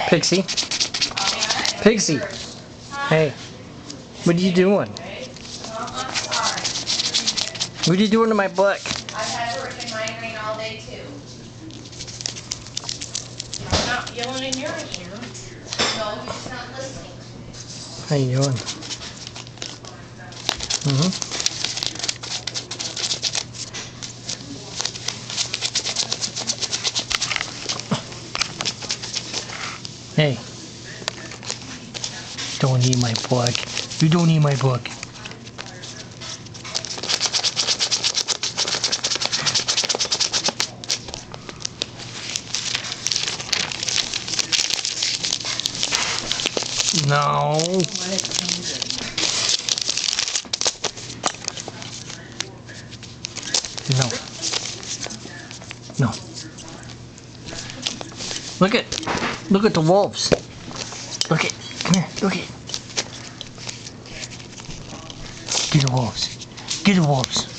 Pixie. Pixie. Hey. What are you doing? What are you doing to my book? I've had freaking migraine all day too. I'm not yelling in your ear. No, you're just not listening. How you doing? Hey. Don't eat my book. You don't eat my book. No. No. No. Look at the wolves. Look at, come here, look at. Get the wolves. Get the wolves.